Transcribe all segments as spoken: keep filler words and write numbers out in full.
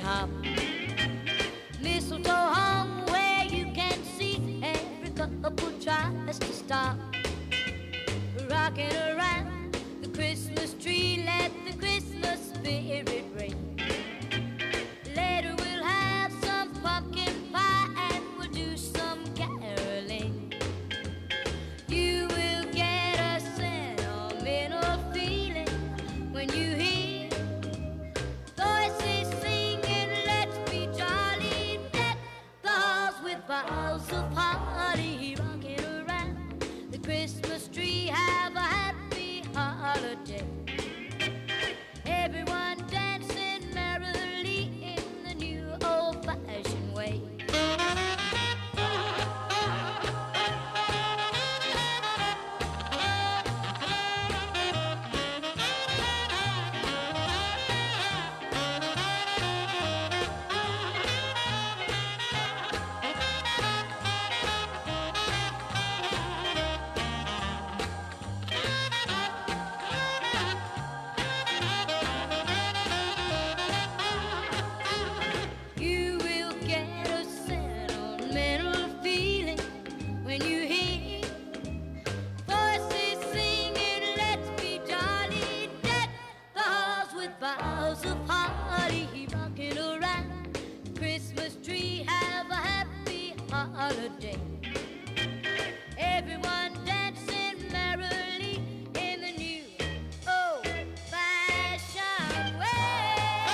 top. Mistletoe hung where you can see every couple tries to stop. Rocking around the Christmas tree, let the Christmas spirit ring. Later we'll have some pumpkin pie and we'll do some caroling. You will get a sentimental feeling when you hear voices singing, let's be jolly, deck the halls with boughs of holly. Rocking around the Christmas tree, have a happy holiday. Everyone dancing merrily in the new old-fashioned way. When you hear voices singing, let's be jolly, deck the halls with boughs of holly. Rocking around the Christmas tree, have a happy holiday. Everyone dancing merrily in the new old-fashioned way.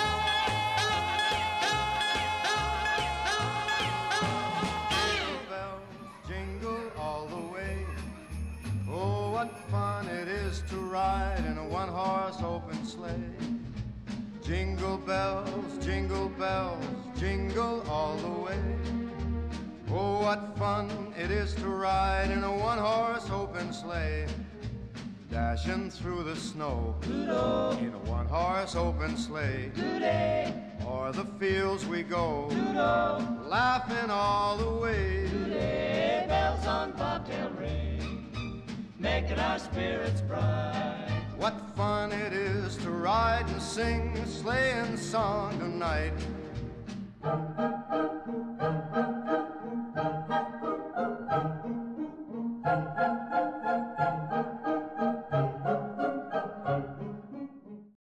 Jingle all the way. Oh, what fun it is to ride in a one-horse open sleigh. Jingle bells, jingle bells, jingle all the way. Oh, what fun it is to ride in a one-horse open sleigh. Dashing through the snow Doodle. in a one-horse open sleigh. Today, O'er the fields we go, Doodle. laughing all the way. Today, bells on bobtail ring, making our spirits bright. What fun it is to ride and sing a sleighing song tonight.